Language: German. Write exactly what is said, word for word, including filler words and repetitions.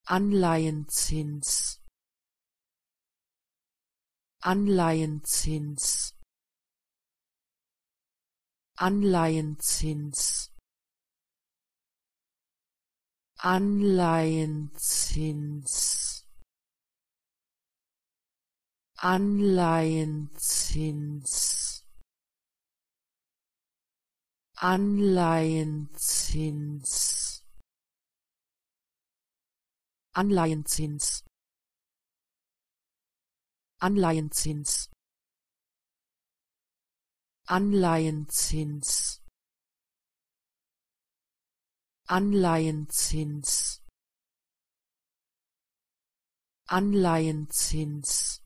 Anleihenzins, Anleihenzins, Anleihenzins, Anleihenzins, Anleihenzins, Anleihenzins, Anleihenzins, Anleihenzins, Anleihenzins, Anleihenzins, Anleihenzins,